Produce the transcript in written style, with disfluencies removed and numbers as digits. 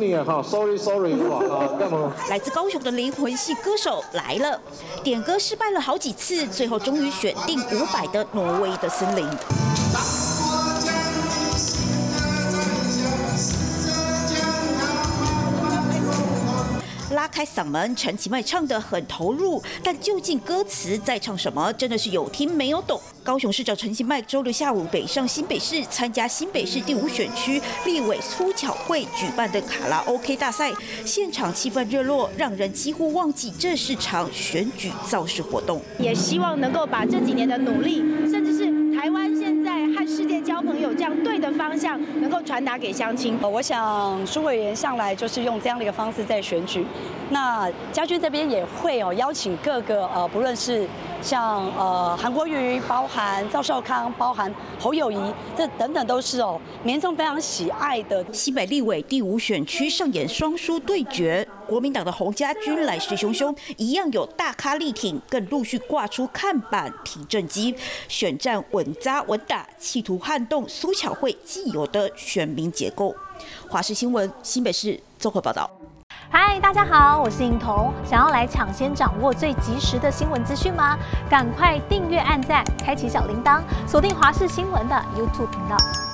啊，哈 ，sorry， 哇，干嘛？ 来自高雄的灵魂系歌手来了，点歌失败了好几次，最后终于选定500的挪威的森林。拉开嗓门，陈其迈唱得很投入，但究竟歌词在唱什么，真的是有听没有懂。高雄市长陈其迈周六下午北上新北市参加新北市第5选区立委粗巧会举办的卡拉 OK 大赛，现场气氛热络，让人几乎忘记这是场选举造势活动。 也希望能够把这几年的努力，甚至是台湾现在和世界交朋友这样对的方向，能够传达给乡亲。 我想苏委员向来就是用这样的一个方式在选举。那家军这边也会邀请各个不论是像韩国瑜，包含赵少康，包含侯友宜，这等等都是民众非常喜爱的。 新北立委第5选区上演双输对决，国民党的洪家军来势汹汹，一样有大咖力挺，更陆续挂出看板提政绩，选战稳扎稳打，企图撼动苏巧慧既有的选民结构。华视新闻新北市综合报道。 嗨，大家好，我是颖彤。想要来抢先掌握最及时的新闻资讯吗？赶快订阅、按赞、开启小铃铛，锁定华视新闻的 YouTube 频道。